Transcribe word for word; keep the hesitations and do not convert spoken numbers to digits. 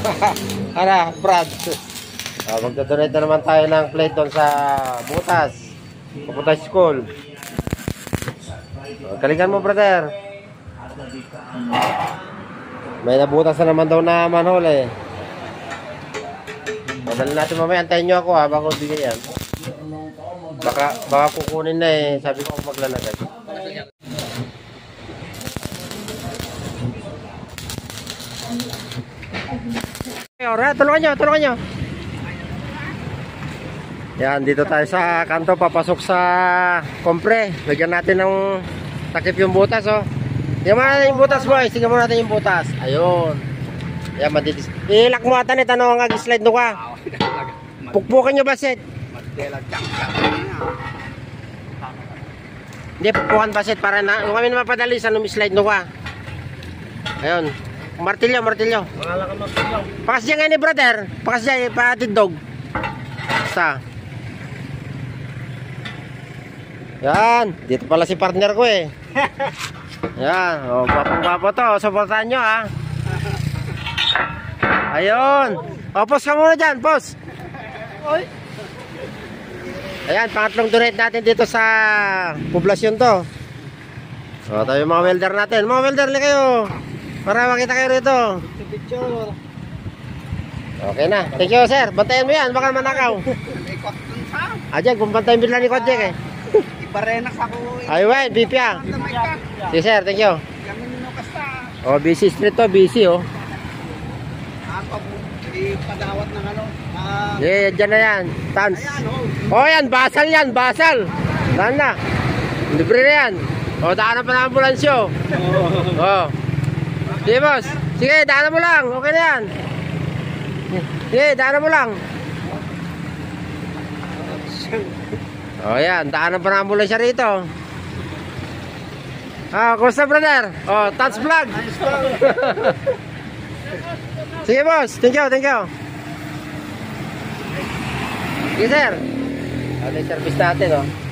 Ara, Brad. Uh, Magdodonate na naman tayo ng plate doon sa butas. Pupunta sa school. Uh, Galingan mo, brother. May nabutas na naman daw na manhole eh. Madali natin mamaya. Antayin nyo ako ha, bago bigay yan. Baka, baka kukunin na eh. Sabi ko kung maglalagay. Alright, tulungan nyo, tulungan nyo. Yan, dito tayo sa kanto. Papasok sa kompre. Lagyan natin ng takip yung butas oh. Tingnan mo natin yung butas boys. Tingnan mo natin yung butas. Ayun. Yan, madidis. Ilak mo atan eh. Tanong ang slide no ka. Pukpukin nyo ba set? Hindi, pukpukan ba set para na. Yung kami na mapadali sa numi-slide no ka. Ayun. Martilyo, martilyo. Wala ka martilyo. Pakas dyan ngayon eh brother. Pakas dyan, paatid dog. Basta. Yan. Dito pala si partner ko eh. Yan. O, gwapong-gwapo to. Supportahan nyo ha. Ayun. O, pause ka muna dyan. Pause. Ayan, pangatlong donate natin dito sa poblasyon to. O, tayo yung mga welder natin. Mga welder li kayo. Para makita kayo rito. Okay na. Thank you sir. Bantayan mo yan. Baka manakaw. Ayan, kung bantayan bila ni Kodjek eh. Iparenas ako. Ayun, B P ah. Si sir, thank you. Oh, busy street to. Busy oh. Ipadawat ng ano. Yeah, dyan na yan. Tans. Oh yan, basal yan. Basal. Saan na? Libre na yan. Oh, daanan pa na ambulansyo. Oh. Sige boss. Sige, daanan mo lang. Okay na yan. Sige, daanan mo lang. Oh yan, daanan pa na ambulansya rito. Ah, kumusta brother? Oh, Tats Vlog. Sige boss, thank you, thank you. Sige sir. Ano yung service natin oh.